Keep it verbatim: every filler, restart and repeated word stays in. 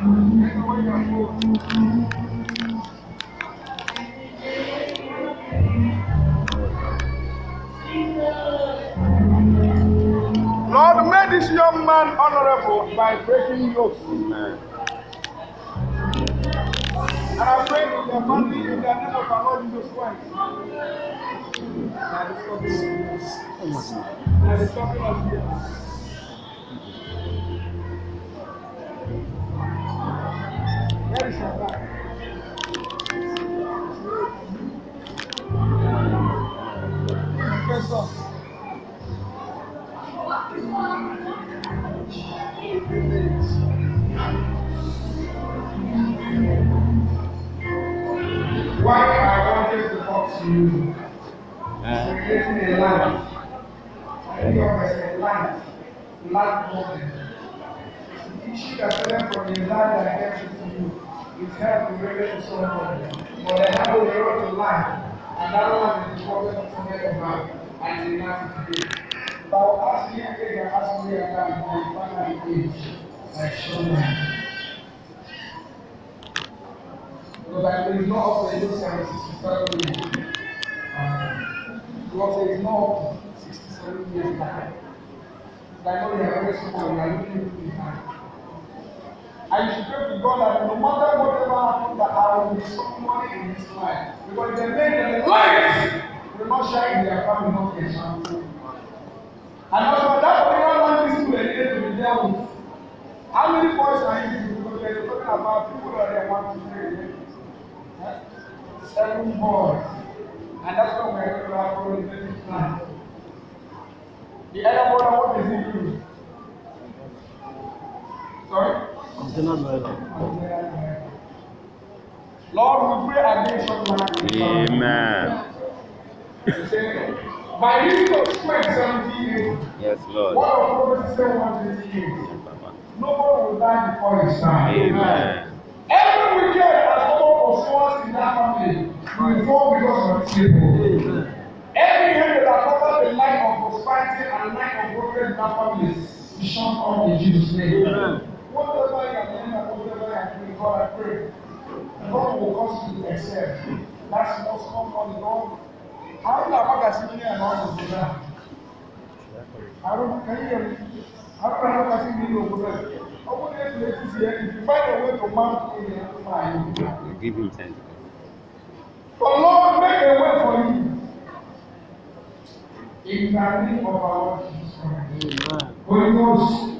Lord, make this young man honorable by breaking yokes. Amen. And I pray in the family in the name of our Lord Jesus Christ. That is stopping us here. Where is your back? Professor. Why I wanted to talk to you, creating a life, I think of as a life, life problem. The issue that started from the life that I gave to you, it helped to relate to somebody. But I have a way to life, and that one is the problem of forget about and the matter today. But I will ask you again and ask me about the final age, like Shonan. Because like there is no up to sixty-seven years. Um, because there is no up to sixty-seven years back. I know you are very small, you are looking into the time. And you should pray to God that no matter whatever happens, that I will be someone in this life. Because the men that the light will not shine in their family, not get shameful. And also that particular one is to be dealt with. How many boys are you because they are talking about people that they want to pray? Seven boys. And that's what we're going to have for the next plan. The other brother, what is he doing? Sorry? Lord, we pray against your life. Amen. By reason of strength, seventy years. Yes, Lord. What of prophecy say one twenty years? Nobody will die before his time. Amen. Every wicked has come up for swords in that family will fall because of these people. Every hand that has covered the light of prosperity and light of progress in that family is shut off in Jesus' name. Whatever you are doing and whatever you are doing, God, I pray. God will cause you to excel. That's most common, Lord. I don't know about that sitting and all of that. I don't, can you hear me? I don't know how to see over there. Over there, if you find a way to mount in the fire, give him ten. But Lord, make a way for you. In the name of our Lord Jesus Christ. Holy Ghost.